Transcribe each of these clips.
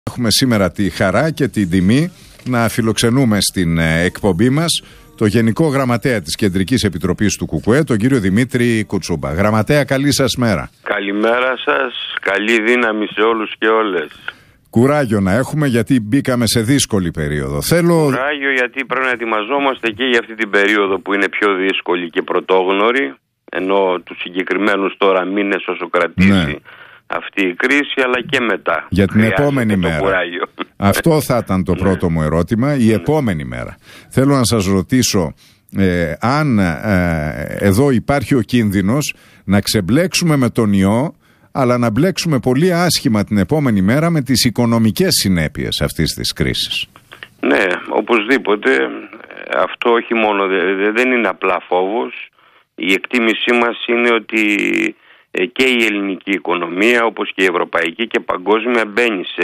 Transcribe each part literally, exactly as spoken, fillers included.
Έχουμε σήμερα τη χαρά και την τιμή να φιλοξενούμε στην εκπομπή μας το Γενικό Γραμματέα της Κεντρικής Επιτροπής του ΚΚΕ, τον κύριο Δημήτρη Κουτσούμπα. Γραμματέα, καλή σας μέρα. Καλημέρα σας, καλή δύναμη σε όλους και όλες. Κουράγιο να έχουμε, γιατί μπήκαμε σε δύσκολη περίοδο. Θέλω... Κουράγιο, γιατί πρέπει να ετοιμαζόμαστε και για αυτή την περίοδο που είναι πιο δύσκολη και πρωτόγνωρη, ενώ τους συγκεκριμένους τώρα μήνες όσο κρατήσει ναι. αυτή η κρίση, αλλά και μετά. Για την επόμενη μέρα. Κουράγιο. Αυτό θα ήταν το πρώτο μου ερώτημα, η ναι. επόμενη μέρα. Θέλω να σας ρωτήσω ε, αν ε, εδώ υπάρχει ο κίνδυνος να ξεμπλέξουμε με τον ιό, αλλά να μπλέξουμε πολύ άσχημα την επόμενη μέρα με τις οικονομικές συνέπειες αυτής της κρίσης. Ναι, οπωσδήποτε. Αυτό όχι μόνο, δεν είναι απλά φόβος. Η εκτίμησή μας είναι ότι και η ελληνική οικονομία, όπως και η ευρωπαϊκή και παγκόσμια, μπαίνει σε,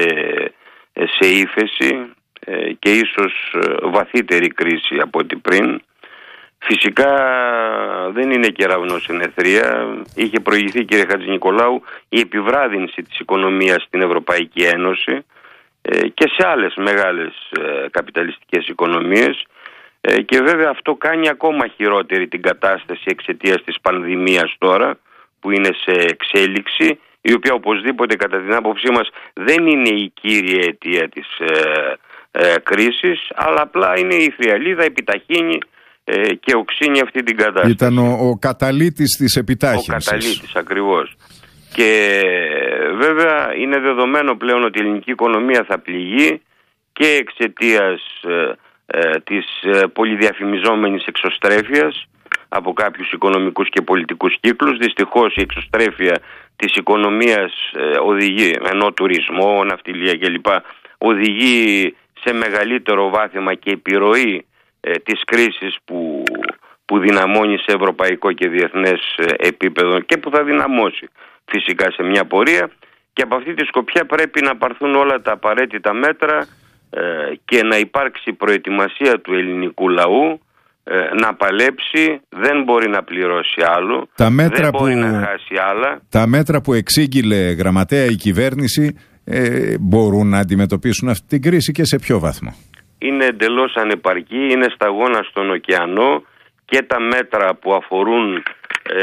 σε ύφεση και ίσως βαθύτερη κρίση από ό,τι πριν. Φυσικά δεν είναι κεραυνός στην αιθρία. Είχε προηγηθεί, κύριε Χατζηνικολάου, η επιβράδυνση της οικονομίας στην Ευρωπαϊκή Ένωση και σε άλλες μεγάλες καπιταλιστικές οικονομίες, και βέβαια αυτό κάνει ακόμα χειρότερη την κατάσταση εξαιτίας της πανδημίας τώρα, που είναι σε εξέλιξη, η οποία οπωσδήποτε κατά την άποψή μας δεν είναι η κύρια αιτία της ε, ε, κρίσης, αλλά απλά είναι η θριαλίδα, επιταχύνει ε, και οξύνει αυτή την κατάσταση. Ήταν ο, ο καταλύτης της επιτάχυνσης. Ο καταλύτης ακριβώς. Και βέβαια είναι δεδομένο πλέον ότι η ελληνική οικονομία θα πληγεί και εξαιτίας ε, ε, της ε, πολυδιαφημιζόμενης εξωστρέφειας από κάποιους οικονομικούς και πολιτικούς κύκλους. Δυστυχώς η εξωστρέφεια της οικονομίας ε, οδηγεί, ενώ τουρισμό, ναυτιλία κλπ, οδηγεί σε μεγαλύτερο βάθημα και επιρροή ε, της κρίσης που, που δυναμώνει σε ευρωπαϊκό και διεθνές ε, επίπεδο και που θα δυναμώσει φυσικά σε μια πορεία, και από αυτή τη σκοπιά πρέπει να πάρθουν όλα τα απαραίτητα μέτρα ε, και να υπάρξει προετοιμασία του ελληνικού λαού να παλέψει. Δεν μπορεί να πληρώσει άλλο, τα μέτρα δεν μπορεί που, να χάσει άλλα. Τα μέτρα που εξήγηλε, γραμματέα, η κυβέρνηση ε, μπορούν να αντιμετωπίσουν αυτή την κρίση και σε ποιο βαθμό? Είναι εντελώς ανεπαρκή, είναι σταγόνα στον ωκεανό, και τα μέτρα που αφορούν ε,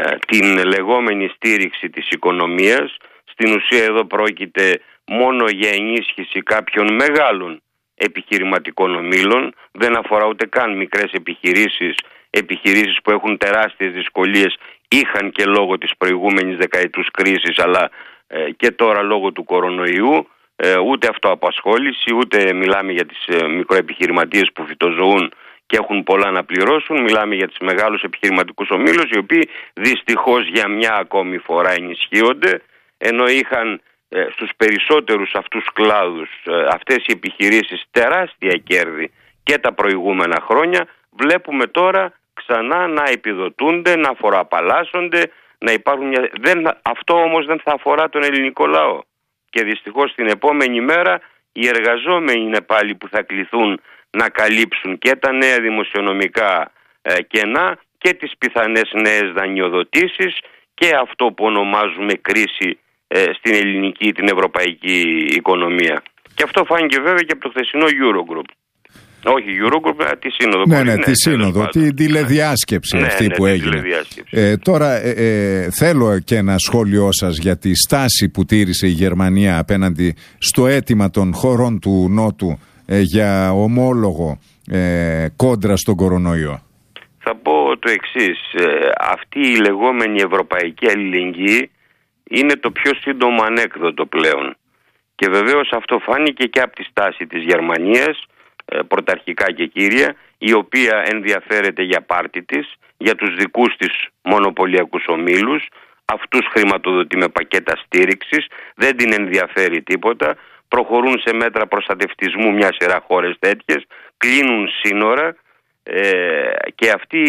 την λεγόμενη στήριξη της οικονομίας. Στην ουσία εδώ πρόκειται μόνο για ενίσχυση κάποιων μεγάλων επιχειρηματικών ομίλων, δεν αφορά ούτε καν μικρές επιχειρήσεις, επιχειρήσεις που έχουν τεράστιες δυσκολίες, είχαν και λόγω της προηγούμενης δεκαετούς κρίσης, αλλά ε, και τώρα λόγω του κορονοϊού, ε, ούτε αυτοαπασχόληση, ούτε μιλάμε για τις ε, μικροεπιχειρηματίες που φυτοζωούν και έχουν πολλά να πληρώσουν. Μιλάμε για τις μεγάλους επιχειρηματικούς ομίλους, οι οποίοι δυστυχώς για μια ακόμη φορά ενισχύονται, ενώ είχαν στους περισσότερους αυτούς κλάδους αυτές οι επιχειρήσεις τεράστια κέρδη και τα προηγούμενα χρόνια. Βλέπουμε τώρα ξανά να επιδοτούνται, να φοροαπαλλάσσονται, να υπάρχουν μια... δεν... Αυτό όμως δεν θα αφορά τον ελληνικό λαό, και δυστυχώς την επόμενη μέρα οι εργαζόμενοι είναι πάλι που θα κληθούν να καλύψουν και τα νέα δημοσιονομικά ε, κενά και τις πιθανές νέες δανειοδοτήσεις και αυτό που ονομάζουμε κρίση στην ελληνική, την ευρωπαϊκή οικονομία. Και αυτό φάνηκε βέβαια και από το χθεσινό Eurogroup. Όχι Eurogroup, τη σύνοδο. Ναι, ναι, ναι, τη σύνοδο, την τηλεδιάσκεψη ναι, αυτή ναι, που έγινε. Ε, τώρα ε, ε, θέλω και ένα σχόλιο σας για τη στάση που τήρησε η Γερμανία απέναντι στο αίτημα των χωρών του Νότου ε, για ομόλογο ε, κόντρα στον κορονοϊό. Θα πω το εξής. Ε, αυτή η λεγόμενη ευρωπαϊκή αλληλεγγύη είναι το πιο σύντομο ανέκδοτο πλέον. Και βεβαίως αυτό φάνηκε και από τη στάση της Γερμανίας, πρωταρχικά και κύρια, η οποία ενδιαφέρεται για πάρτι της, για τους δικούς της μονοπωλιακούς ομίλους, αυτούς χρηματοδοτεί με πακέτα στήριξης, δεν την ενδιαφέρει τίποτα, προχωρούν σε μέτρα προστατευτισμού μια σειρά χώρες τέτοιες, κλείνουν σύνορα, ε, και αυτή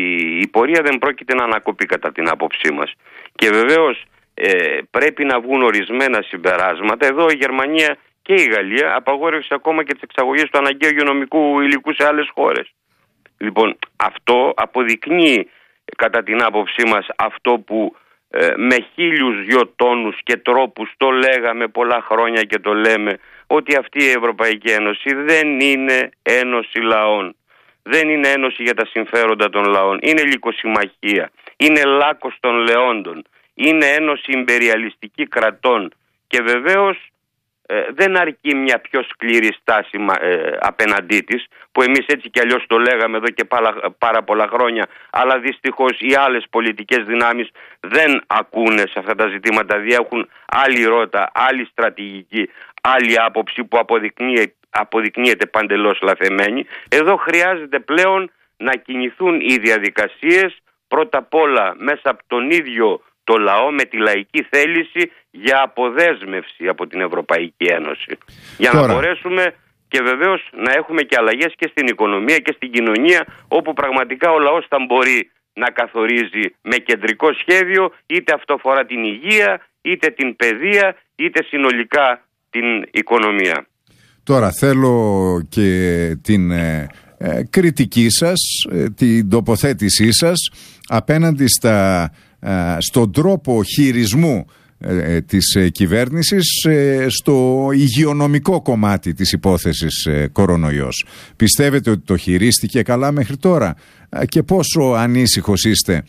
η πορεία δεν πρόκειται να ανακοπεί κατά την άποψή μας. Και βεβαίως Ε, πρέπει να βγουν ορισμένα συμπεράσματα. Εδώ η Γερμανία και η Γαλλία απαγόρευσε ακόμα και τις εξαγωγές του αναγκαίου υγειονομικού υλικού σε άλλες χώρες. Λοιπόν, αυτό αποδεικνύει κατά την άποψή μας αυτό που ε, με χίλιους δυο τόνους και τρόπους, το λέγαμε πολλά χρόνια και το λέμε, ότι αυτή η Ευρωπαϊκή Ένωση δεν είναι ένωση λαών. Δεν είναι ένωση για τα συμφέροντα των λαών. Είναι λυκοσυμμαχία. Είναι λάκκος των λεόντων. Είναι ένωση ιμπεριαλιστική κρατών. Και βεβαίως ε, δεν αρκεί μια πιο σκληρή στάση ε, απέναντί της, που εμείς έτσι κι αλλιώς το λέγαμε εδώ και πάρα, πάρα πολλά χρόνια, αλλά δυστυχώς οι άλλες πολιτικές δυνάμεις δεν ακούνε σε αυτά τα ζητήματα, διέχουν άλλη ρότα, άλλη στρατηγική, άλλη άποψη που αποδεικνύει, αποδεικνύεται παντελώς λαθεμένη. Εδώ χρειάζεται πλέον να κινηθούν οι διαδικασίες, πρώτα απ' όλα μέσα από τον ίδιο το λαό, με τη λαϊκή θέληση για αποδέσμευση από την Ευρωπαϊκή Ένωση. Για Τώρα. να μπορέσουμε και βεβαίως να έχουμε και αλλαγές και στην οικονομία και στην κοινωνία, όπου πραγματικά ο λαός θα μπορεί να καθορίζει με κεντρικό σχέδιο, είτε αυτό αφορά την υγεία, είτε την παιδεία, είτε συνολικά την οικονομία. Τώρα θέλω και την ε, ε, κριτική σας, ε, την τοποθέτησή σας απέναντι στα, ε, στον τρόπο χειρισμού ε, της ε, κυβέρνησης ε, στο υγειονομικό κομμάτι της υπόθεσης ε, κορονοϊός. Πιστεύετε ότι το χειρίστηκε καλά μέχρι τώρα ε, και πόσο ανήσυχος είστε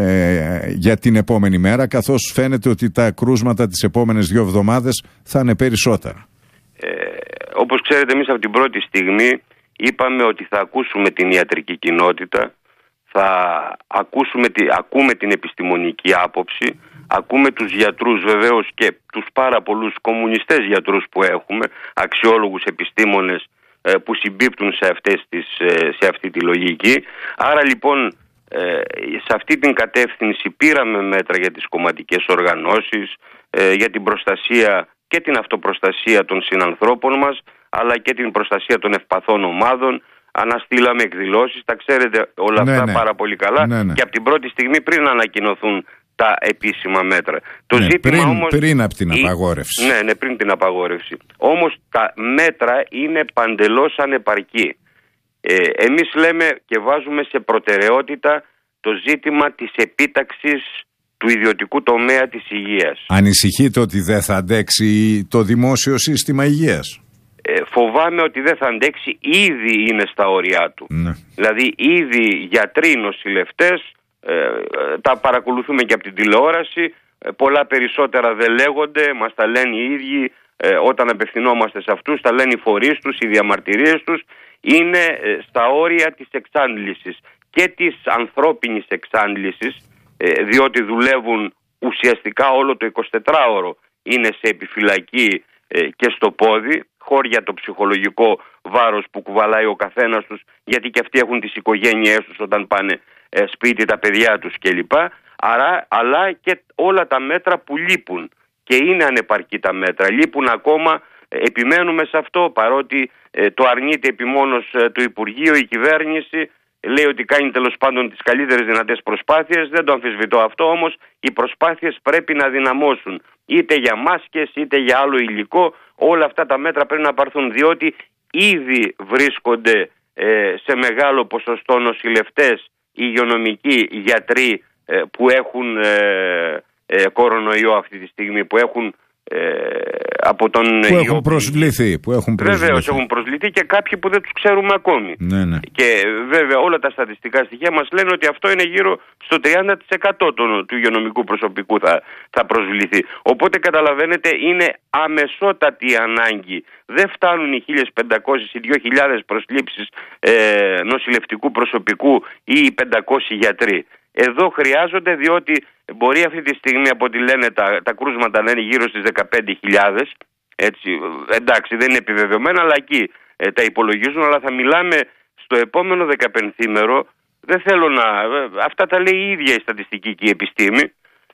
ε, για την επόμενη μέρα, καθώς φαίνεται ότι τα κρούσματα τις επόμενες δύο εβδομάδες θα είναι περισσότερα? Ε, όπως ξέρετε, εμείς από την πρώτη στιγμή είπαμε ότι θα ακούσουμε την ιατρική κοινότητα, θα ακούσουμε, ακούμε την επιστημονική άποψη, ακούμε τους γιατρούς βεβαίως και τους πάρα πολλούς κομμουνιστές γιατρούς που έχουμε, αξιόλογους επιστήμονες ε, που συμπίπτουν σε, αυτές τις, ε, σε αυτή τη λογική. Άρα λοιπόν ε, σε αυτή την κατεύθυνση πήραμε μέτρα για τις κομματικές οργανώσεις, ε, για την προστασία και την αυτοπροστασία των συνανθρώπων μας, αλλά και την προστασία των ευπαθών ομάδων. Αναστήλαμε εκδηλώσεις, τα ξέρετε όλα ναι, αυτά ναι. πάρα πολύ καλά, ναι, ναι. και από την πρώτη στιγμή πριν ανακοινωθούν τα επίσημα μέτρα. Το ναι, ζήτημα πριν, όμως, πριν από την απαγόρευση. Ναι, ναι, πριν την απαγόρευση. Όμως τα μέτρα είναι παντελώς ανεπαρκή. Ε, εμείς λέμε και βάζουμε σε προτεραιότητα το ζήτημα της επίταξης του ιδιωτικού τομέα της υγείας. Ανησυχείτε ότι δεν θα αντέξει το δημόσιο σύστημα υγείας? Ε, φοβάμαι ότι δεν θα αντέξει, ήδη είναι στα όρια του. Ναι. Δηλαδή ήδη γιατροί, νοσηλευτές, ε, τα παρακολουθούμε και από την τηλεόραση, ε, πολλά περισσότερα δεν λέγονται, μας τα λένε οι ίδιοι ε, όταν απευθυνόμαστε σε αυτούς, τα λένε οι φορείς τους, οι διαμαρτυρίες τους, είναι ε, στα όρια της εξάντλησης και της ανθρώπινης εξάντλησης, ε, διότι δουλεύουν ουσιαστικά όλο το εικοσιτετράωρο, είναι σε επιφυλακή ε, και στο πόδι, χώρια το ψυχολογικό βάρος που κουβαλάει ο καθένας τους, γιατί και αυτοί έχουν τις οικογένειές τους όταν πάνε ε, σπίτι, τα παιδιά τους κλπ. Άρα, αλλά και όλα τα μέτρα που λείπουν, και είναι ανεπαρκή τα μέτρα, λείπουν ακόμα, ε, επιμένουμε σε αυτό, παρότι ε, το αρνείται επιμόνως ε, το Υπουργείο, η κυβέρνηση λέει ότι κάνει τέλος πάντων τις καλύτερες δυνατές προσπάθειες, δεν το αμφισβητώ αυτό, όμως οι προσπάθειες πρέπει να δυναμώσουν, είτε για μάσκες είτε για άλλο υλικό. Όλα αυτά τα μέτρα πρέπει να πάρθουν, διότι ήδη βρίσκονται ε, σε μεγάλο ποσοστό νοσηλευτές, υγειονομικοί, γιατροί ε, που έχουν ε, ε, κορονοϊό αυτή τη στιγμή, που έχουν ε, από τον που έχουν ιό... προσβληθεί, που έχουν προσβληθεί. Βεβαίως έχουν προσβληθεί και κάποιοι που δεν τους ξέρουμε ακόμη. Ναι, ναι. Και βέβαια όλα τα στατιστικά στοιχεία μας λένε ότι αυτό είναι γύρω στο τριάντα τοις εκατό του, του υγειονομικού προσωπικού θα, θα προσβληθεί. Οπότε καταλαβαίνετε, είναι αμεσότατη η ανάγκη. Δεν φτάνουν οι χίλιες πεντακόσιες ή δύο χιλιάδες προσλήψεις ε, νοσηλευτικού προσωπικού ή οι πεντακόσιοι γιατροί. Εδώ χρειάζονται, διότι μπορεί αυτή τη στιγμή, από ό,τι λένε τα, τα κρούσματα, να είναι γύρω στις δεκαπέντε χιλιάδες. Έτσι, εντάξει, δεν είναι επιβεβαιωμένα, αλλά εκεί ε, τα υπολογίζουν. Αλλά θα μιλάμε στο επόμενο δεκαπενθήμερο. Δεν θέλω να. Αυτά τα λέει η ίδια η στατιστική και η επιστήμη.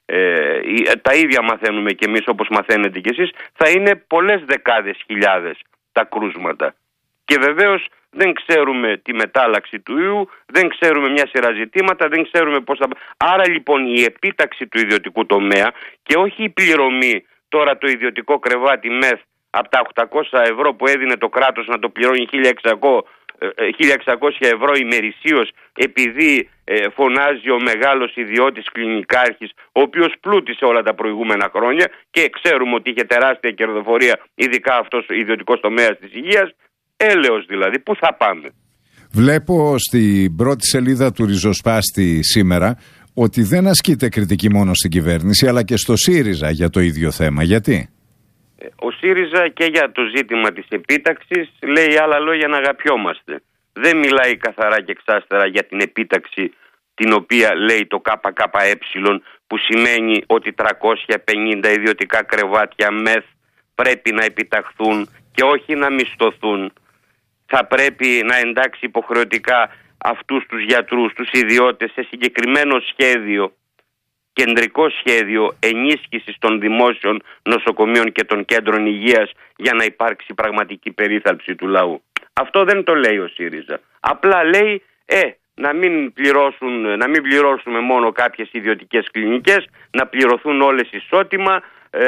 Ε, τα ίδια μαθαίνουμε κι εμείς, όπως μαθαίνετε κι εσείς. Θα είναι πολλές δεκάδες χιλιάδες τα κρούσματα. Και βεβαίως δεν ξέρουμε τη μετάλλαξη του ιού, δεν ξέρουμε μια σειρά ζητήματα, δεν ξέρουμε πώς θα... Άρα λοιπόν η επίταξη του ιδιωτικού τομέα, και όχι η πληρωμή, τώρα το ιδιωτικό κρεβάτι μεθ από τα οκτακόσια ευρώ που έδινε το κράτος να το πληρώνει χίλια εξακόσια χίλια εξακόσια ευρώ ημερησίως επειδή ε, φωνάζει ο μεγάλος ιδιώτης κλινικάρχης, ο οποίος πλούτησε όλα τα προηγούμενα χρόνια και ξέρουμε ότι είχε τεράστια κερδοφορία, ειδικά αυτός ο ιδιωτικός τομέας της υγείας. Έλεος δηλαδή, πού θα πάμε? Βλέπω στην πρώτη σελίδα του Ριζοσπάστη σήμερα ότι δεν ασκείται κριτική μόνο στην κυβέρνηση, αλλά και στο ΣΥΡΙΖΑ για το ίδιο θέμα. Γιατί? Ο ΣΥΡΙΖΑ και για το ζήτημα της επίταξης λέει άλλα λόγια να αγαπιόμαστε. Δεν μιλάει καθαρά και εξάστερα για την επίταξη, την οποία λέει το ΚΚΕ, που σημαίνει ότι τριακόσια πενήντα ιδιωτικά κρεβάτια μεθ πρέπει να επιταχθούν και όχι να μισθωθούν. Θα πρέπει να εντάξει υποχρεωτικά αυτούς τους γιατρούς, τους ιδιώτες, σε συγκεκριμένο σχέδιο, κεντρικό σχέδιο ενίσχυσης των δημόσιων νοσοκομείων και των κέντρων υγείας για να υπάρξει πραγματική περίθαλψη του λαού. Αυτό δεν το λέει ο ΣΥΡΙΖΑ. Απλά λέει ε, να μην, πληρώσουν, να μην πληρώσουμε μόνο κάποιες ιδιωτικές κλινικές, να πληρωθούν όλες ισότιμα, ε,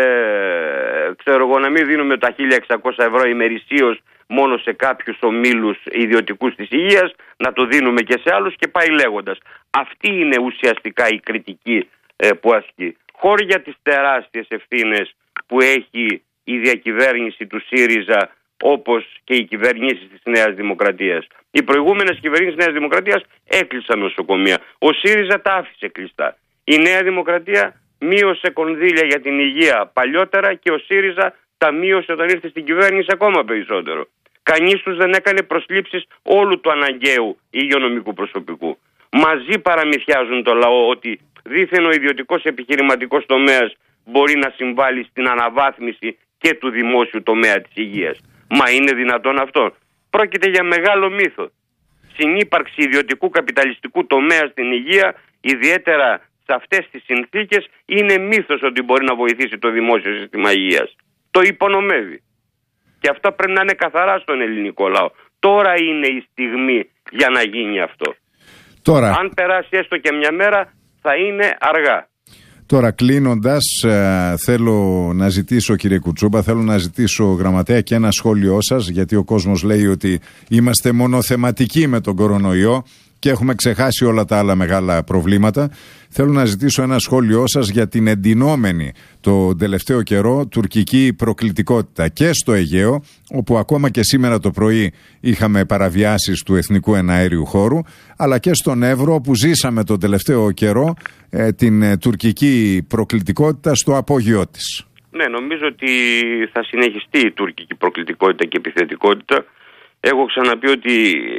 ξέρω εγώ, να μην δίνουμε τα χίλια εξακόσια ευρώ ημερησίως μόνο σε κάποιους ομίλους ιδιωτικούς της υγείας, να το δίνουμε και σε άλλους και πάει λέγοντας. Αυτή είναι ουσιαστικά η κριτική ε, που ασκεί. Χώρια τις τεράστιες ευθύνες που έχει η διακυβέρνηση του ΣΥΡΙΖΑ, όπως και οι κυβερνήσεις της Νέας Δημοκρατίας. Οι προηγούμενες κυβερνήσεις της Νέας Δημοκρατίας έκλεισαν νοσοκομεία. Ο ΣΥΡΙΖΑ τα άφησε κλειστά. Η Νέα Δημοκρατία μείωσε κονδύλια για την υγεία παλιότερα και ο ΣΥΡΙΖα τα μείωσε όταν ήρθε στην κυβέρνηση ακόμα περισσότερο. Κανείς τους δεν έκανε προσλήψεις όλου του αναγκαίου υγειονομικού προσωπικού. Μαζί παραμυθιάζουν το λαό ότι δήθεν ο ιδιωτικός επιχειρηματικός τομέας μπορεί να συμβάλλει στην αναβάθμιση και του δημόσιου τομέα της υγείας. Μα είναι δυνατόν αυτό? Πρόκειται για μεγάλο μύθο. Συνύπαρξη ιδιωτικού καπιταλιστικού τομέα στην υγεία, ιδιαίτερα σε αυτές τις συνθήκες, είναι μύθος ότι μπορεί να βοηθήσει το δημόσιο σύστημα υγείας. Το υπονομεύει. Και αυτό πρέπει να είναι καθαρά στον ελληνικό λαό. Τώρα είναι η στιγμή για να γίνει αυτό. Τώρα... Αν περάσει έστω και μια μέρα, θα είναι αργά. Τώρα κλείνοντας, ε, θέλω να ζητήσω, κύριε Κουτσούμπα, θέλω να ζητήσω γραμματέα και ένα σχόλιο σας, γιατί ο κόσμος λέει ότι είμαστε μονοθεματικοί με τον κορονοϊό και έχουμε ξεχάσει όλα τα άλλα μεγάλα προβλήματα. Θέλω να ζητήσω ένα σχόλιο σας για την εντυνόμενη το τελευταίο καιρό τουρκική προκλητικότητα και στο Αιγαίο, όπου ακόμα και σήμερα το πρωί είχαμε παραβιάσεις του εθνικού εναέριου χώρου, αλλά και στον Εύρο, όπου ζήσαμε τον τελευταίο καιρό ε, την ε, τουρκική προκλητικότητα στο απόγειό της. Ναι, νομίζω ότι θα συνεχιστεί η τουρκική προκλητικότητα και επιθετικότητα. Έχω ξαναπεί ότι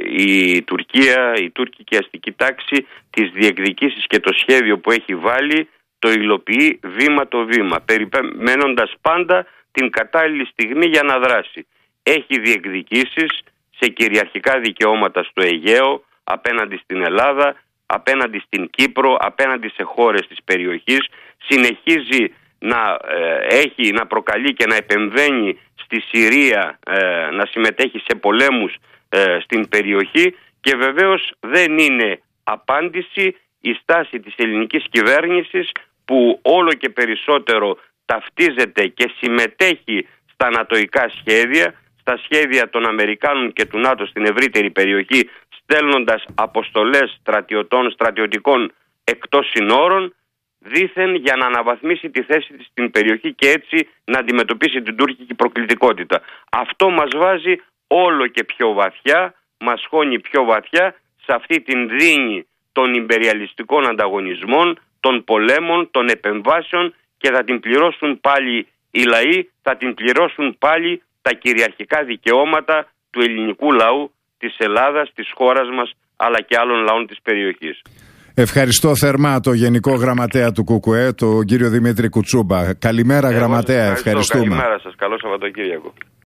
η Τουρκία, η τουρκική αστική τάξη, τις διεκδικήσεις και το σχέδιο που έχει βάλει το υλοποιεί βήμα το βήμα, περιμένοντας πάντα την κατάλληλη στιγμή για να δράσει. Έχει διεκδικήσεις σε κυριαρχικά δικαιώματα στο Αιγαίο, απέναντι στην Ελλάδα, απέναντι στην Κύπρο, απέναντι σε χώρες της περιοχής. Συνεχίζει να ε, έχει, να προκαλεί και να επεμβαίνει στη Συρία, ε, να συμμετέχει σε πολέμους ε, στην περιοχή, και βεβαίως δεν είναι απάντηση η στάση της ελληνικής κυβέρνησης, που όλο και περισσότερο ταυτίζεται και συμμετέχει στα νατοϊκά σχέδια, στα σχέδια των Αμερικάνων και του ΝΑΤΟ στην ευρύτερη περιοχή, στέλνοντας αποστολές στρατιωτών, στρατιωτικών εκτός συνόρων, δήθεν για να αναβαθμίσει τη θέση της στην περιοχή και έτσι να αντιμετωπίσει την τουρκική προκλητικότητα. Αυτό μας βάζει όλο και πιο βαθιά, μας χώνει πιο βαθιά σε αυτή την δίνη των ιμπεριαλιστικών ανταγωνισμών, των πολέμων, των επεμβάσεων, και θα την πληρώσουν πάλι οι λαοί, θα την πληρώσουν πάλι τα κυριαρχικά δικαιώματα του ελληνικού λαού, της Ελλάδας, της χώρας μας, αλλά και άλλων λαών της περιοχής. Ευχαριστώ θερμά το Γενικό Γραμματέα του ΚΚΕ, τον κύριο Δημήτρη Κουτσούμπα. Καλημέρα, εγώ Γραμματέα, ευχαριστούμε. Καλημέρα σας, καλό Σαββατοκύριακο.